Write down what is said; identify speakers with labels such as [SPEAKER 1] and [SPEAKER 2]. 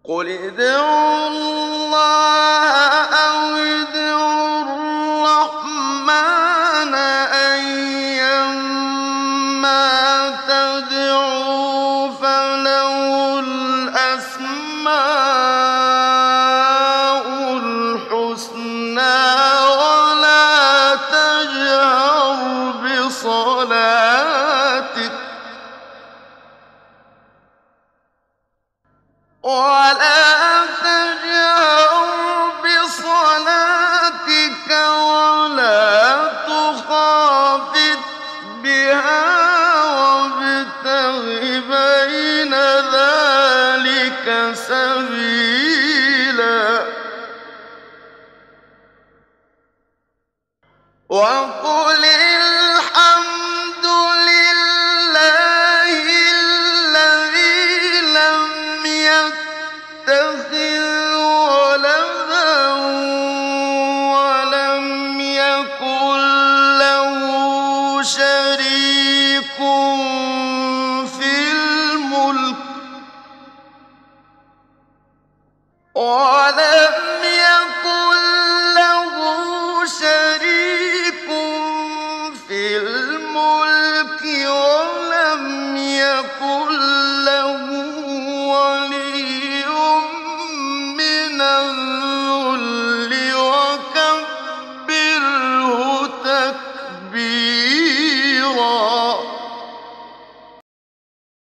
[SPEAKER 1] قُلِ ادْعُوا اللَّهَ أَوِ ادْعُوا الرَّحْمَٰنَ أَيًّا مَّا تَدْعُوا فَلَهُ الْأَسْمَاءُ الْحُسْنَىٰ ۚ وَلَا تَجْهَرْ بِصَلَاتِكَ وَلَا تُخَافِتْ بِهَا وَابْتَغِ بَيْنَ ذَٰلِكَ سَبِيلًا وَقُلِ الْحَمْدُ لِلَّهِ الَّذِي لَمْ يَتَّخِذْ وَلَدًا وَلَمْ يَكُن لَّهُ شَرِيكٌ